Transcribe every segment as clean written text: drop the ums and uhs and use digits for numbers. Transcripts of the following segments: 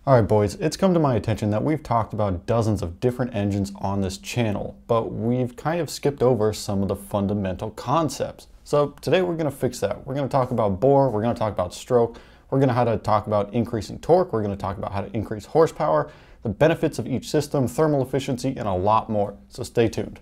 Alright boys, it's come to my attention that we've talked about dozens of different engines on this channel, but we've kind of skipped over some of the fundamental concepts. So today we're going to fix that. We're going to talk about bore, we're going to talk about stroke, we're going to talk about increasing torque, we're going to talk about how to increase horsepower, the benefits of each system, thermal efficiency, and a lot more. So stay tuned.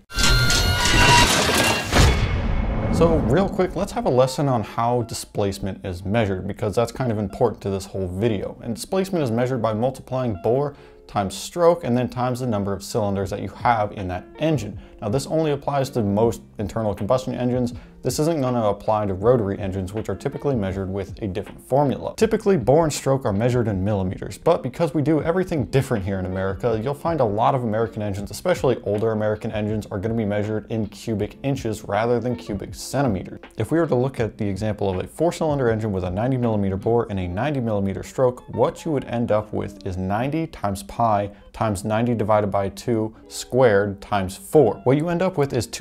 So real quick, let's have a lesson on how displacement is measured, because that's kind of important to this whole video. And displacement is measured by multiplying bore times stroke and then times the number of cylinders that you have in that engine. Now this only applies to most internal combustion engines. This isn't going to apply to rotary engines, which are typically measured with a different formula. Typically, bore and stroke are measured in millimeters, but because we do everything different here in America, you'll find a lot of American engines, especially older American engines, are going to be measured in cubic inches rather than cubic centimeters. If we were to look at the example of a 4-cylinder engine with a 90mm bore and a 90mm stroke, what you would end up with is 90 times pi times 90 divided by 2 squared times 4. What you end up with is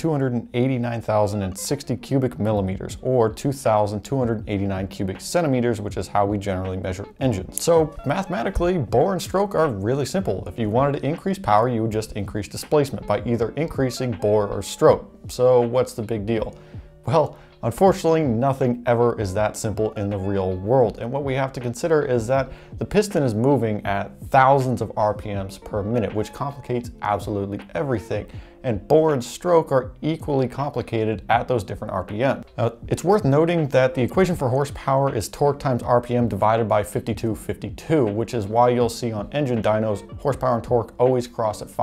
2,289,060 cubic millimeters, or 2,289 cubic centimeters, which is how we generally measure engines. So mathematically, bore and stroke are really simple. If you wanted to increase power, you would just increase displacement by either increasing bore or stroke. So what's the big deal? Well, unfortunately, nothing ever is that simple in the real world. And what we have to consider is that the piston is moving at thousands of RPMs per minute, which complicates absolutely everything. And bore and stroke are equally complicated at those different RPM. Now, it's worth noting that the equation for horsepower is torque times RPM divided by 5252, which is why you'll see on engine dynos, horsepower and torque always cross at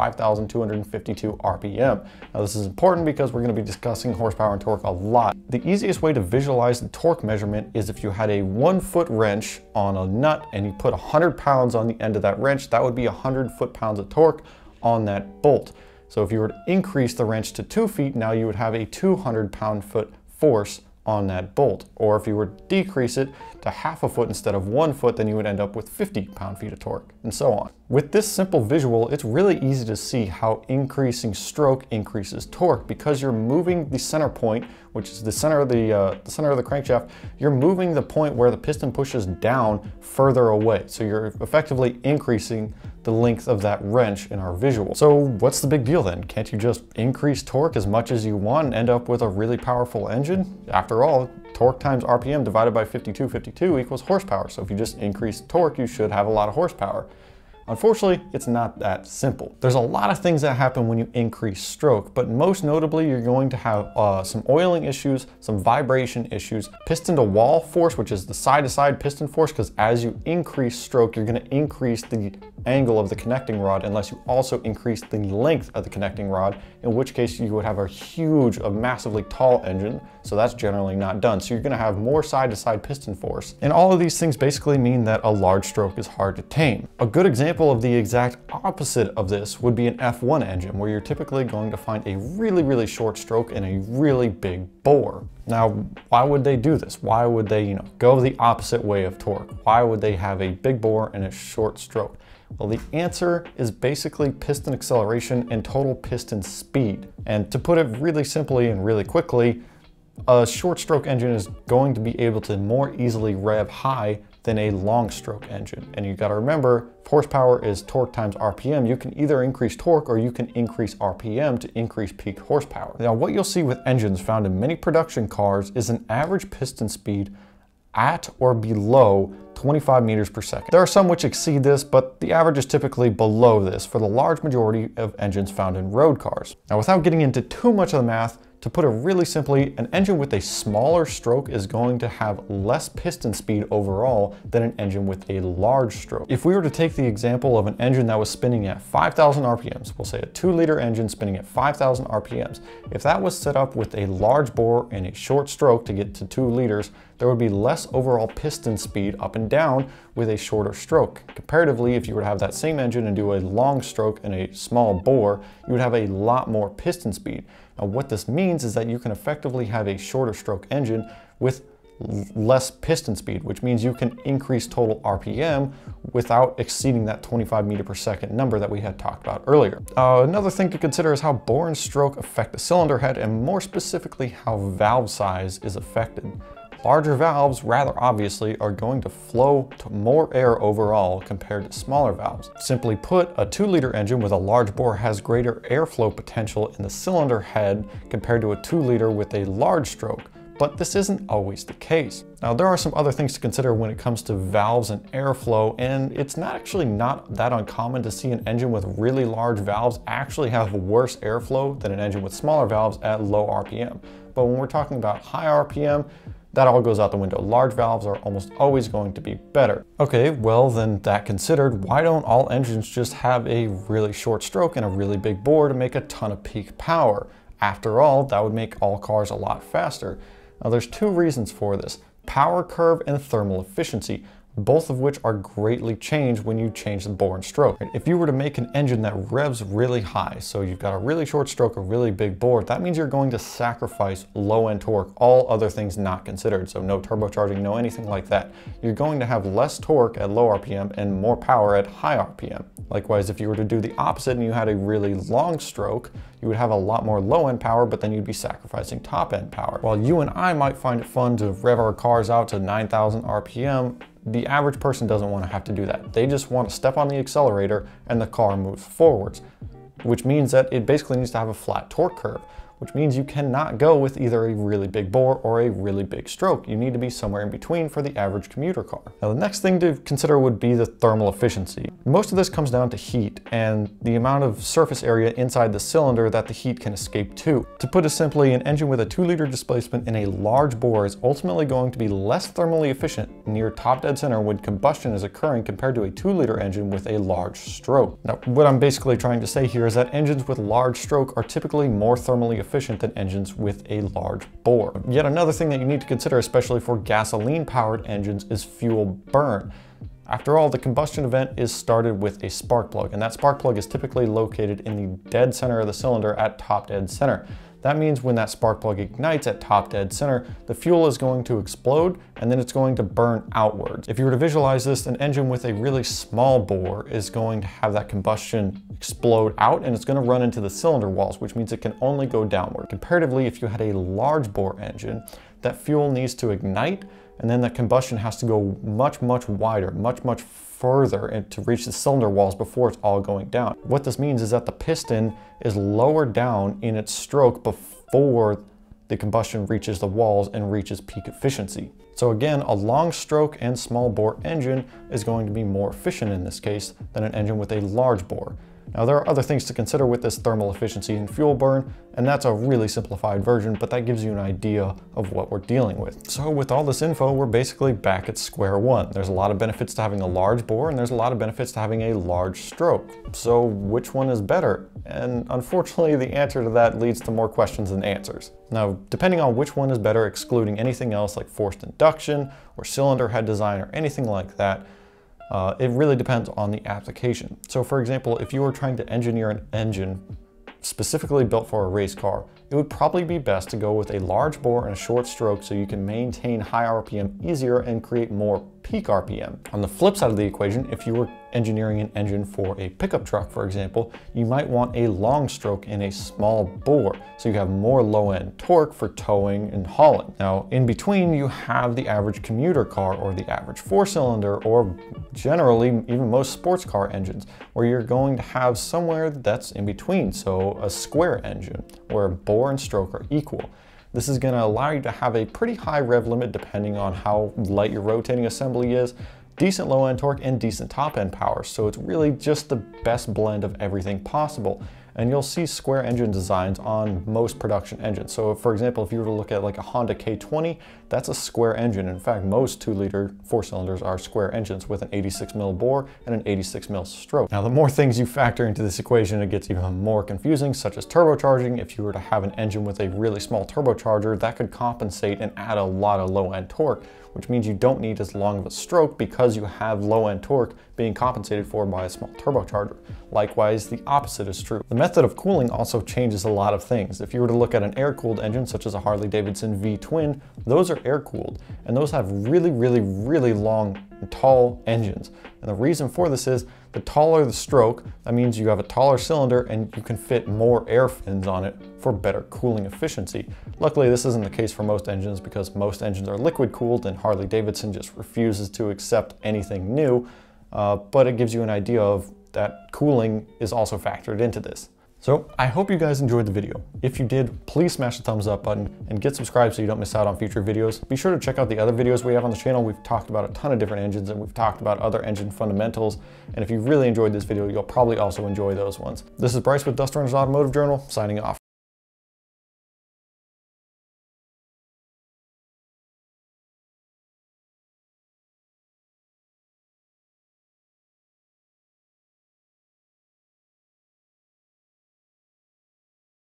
5,252 RPM. Now, this is important because we're going to be discussing horsepower and torque a lot. The easiest way to visualize the torque measurement is if you had a 1-foot wrench on a nut and you put 100 pounds on the end of that wrench, that would be 100 foot-pounds of torque on that bolt. So if you were to increase the wrench to 2 feet, now you would have a 200 pound-foot force on that bolt. Or if you were to decrease it to half a foot instead of 1 foot, then you would end up with 50 pound-feet of torque, and so on. With this simple visual, it's really easy to see how increasing stroke increases torque, because you're moving the center point, which is the center of the crankshaft. You're moving the point where the piston pushes down further away. So you're effectively increasing the length of that wrench in our visual. So what's the big deal then? Can't you just increase torque as much as you want and end up with a really powerful engine? After all, torque times RPM divided by 5252 equals horsepower. So if you just increase torque, you should have a lot of horsepower. Unfortunately, it's not that simple. There's a lot of things that happen when you increase stroke, but most notably, you're going to have some oiling issues, some vibration issues, piston to wall force, which is the side-to-side piston force, because as you increase stroke, you're going to increase the angle of the connecting rod unless you also increase the length of the connecting rod, in which case you would have a massively tall engine, so that's generally not done. So you're going to have more side-to-side piston force. And all of these things basically mean that a large stroke is hard to tame. A good example of the exact opposite of this would be an F1 engine, where you're typically going to find a really short stroke and a really big bore. Now, why would they do this? Why would they, go the opposite way of torque? Why would they have a big bore and a short stroke? Well, the answer is basically piston acceleration and total piston speed. And to put it really simply and really quickly, a short stroke engine is going to be able to more easily rev high than a long stroke engine. And you got to remember, horsepower is torque times RPM. You can either increase torque or you can increase RPM to increase peak horsepower. Now, what you'll see with engines found in many production cars is an average piston speed at or below 25 meters per second. There are some which exceed this, but the average is typically below this for the large majority of engines found in road cars. Now, without getting into too much of the math, to put it really simply, an engine with a smaller stroke is going to have less piston speed overall than an engine with a large stroke. If we were to take the example of an engine that was spinning at 5,000 RPMs, we'll say a 2-liter engine spinning at 5,000 RPMs, if that was set up with a large bore and a short stroke to get to 2 liters, there would be less overall piston speed up and down with a shorter stroke. Comparatively, if you were to have that same engine and do a long stroke and a small bore, you would have a lot more piston speed. Now, what this means is that you can effectively have a shorter stroke engine with less piston speed, which means you can increase total RPM without exceeding that 25 meter per second number that we had talked about earlier. Another thing to consider is how bore and stroke affect the cylinder head, and more specifically how valve size is affected. Larger valves, rather obviously, are going to flow to more air overall compared to smaller valves. Simply put, a 2-liter engine with a large bore has greater airflow potential in the cylinder head compared to a 2-liter with a large stroke. But this isn't always the case. Now, there are some other things to consider when it comes to valves and airflow, and it's actually not that uncommon to see an engine with really large valves actually have worse airflow than an engine with smaller valves at low RPM. But when we're talking about high RPM, that all goes out the window. Large valves are almost always going to be better. Okay, well then that considered, why don't all engines just have a really short stroke and a really big bore to make a ton of peak power? After all, that would make all cars a lot faster. Now there's two reasons for this: power curve and thermal efficiency, both of which are greatly changed when you change the bore and stroke. If you were to make an engine that revs really high, so you've got a really short stroke, a really big bore, that means you're going to sacrifice low-end torque, all other things not considered. So no turbocharging, no anything like that. You're going to have less torque at low RPM and more power at high RPM. Likewise, if you were to do the opposite and you had a really long stroke, you would have a lot more low-end power, but then you'd be sacrificing top-end power. While you and I might find it fun to rev our cars out to 9,000 RPM, the average person doesn't want to have to do that. They just want to step on the accelerator and the car moves forwards, which means that it basically needs to have a flat torque curve, which means you cannot go with either a really big bore or a really big stroke. You need to be somewhere in between for the average commuter car. Now, the next thing to consider would be the thermal efficiency. Most of this comes down to heat and the amount of surface area inside the cylinder that the heat can escape to. To put it simply, an engine with a 2-liter displacement in a large bore is ultimately going to be less thermally efficient near top dead center when combustion is occurring compared to a 2-liter engine with a large stroke. Now, what I'm basically trying to say here is that engines with large stroke are typically more thermally efficient than engines with a large bore. Yet another thing that you need to consider, especially for gasoline-powered engines, is fuel burn. After all, the combustion event is started with a spark plug, and that spark plug is typically located in the dead center of the cylinder at top dead center. That means when that spark plug ignites at top dead center, the fuel is going to explode and then it's going to burn outwards. If you were to visualize this, an engine with a really small bore is going to have that combustion explode out and it's going to run into the cylinder walls, which means it can only go downward. Comparatively, if you had a large bore engine, that fuel needs to ignite and then that combustion has to go much wider, much further and to reach the cylinder walls before it's all going down. What this means is that the piston is lower down in its stroke before the combustion reaches the walls and reaches peak efficiency. So again, a long stroke and small bore engine is going to be more efficient in this case than an engine with a large bore. Now, there are other things to consider with this thermal efficiency and fuel burn, and that's a really simplified version, but that gives you an idea of what we're dealing with. So with all this info, we're basically back at square one. There's a lot of benefits to having a large bore, and there's a lot of benefits to having a large stroke. So which one is better? And unfortunately, the answer to that leads to more questions than answers. Now, depending on which one is better, excluding anything else like forced induction or cylinder head design or anything like that, it really depends on the application. So for example, if you were trying to engineer an engine specifically built for a race car, it would probably be best to go with a large bore and a short stroke so you can maintain high RPM easier and create more peak RPM. On the flip side of the equation, if you were engineering an engine for a pickup truck, for example, you might want a long stroke and a small bore so you have more low-end torque for towing and hauling. Now, in between, you have the average commuter car or the average 4-cylinder or generally even most sports car engines where you're going to have somewhere that's in between, so a square engine where bore and stroke are equal. This is going to allow you to have a pretty high rev limit depending on how light your rotating assembly is, decent low-end torque, and decent top-end power. So it's really just the best blend of everything possible. And you'll see square engine designs on most production engines. So for example, if you were to look at like a Honda K20, that's a square engine. In fact, most 2-liter 4-cylinders are square engines with an 86mm bore and an 86mm stroke. Now, the more things you factor into this equation, it gets even more confusing, such as turbocharging. If you were to have an engine with a really small turbocharger, that could compensate and add a lot of low-end torque, which means you don't need as long of a stroke because you have low-end torque being compensated for by a small turbocharger. Likewise, the opposite is true. The method of cooling also changes a lot of things. If you were to look at an air-cooled engine, such as a Harley-Davidson V-twin, those are air-cooled, and those have really long and tall engines. And the reason for this is The taller the stroke, that means you have a taller cylinder and you can fit more air fins on it for better cooling efficiency. Luckily, this isn't the case for most engines because most engines are liquid cooled and Harley-Davidson just refuses to accept anything new, but it gives you an idea of that cooling is also factored into this. So I hope you guys enjoyed the video. If you did, please smash the thumbs up button and get subscribed so you don't miss out on future videos. Be sure to check out the other videos we have on the channel. We've talked about a ton of different engines and we've talked about other engine fundamentals. And if you really enjoyed this video, you'll probably also enjoy those ones. This is Bryce with Dust Runners Automotive Journal, signing off.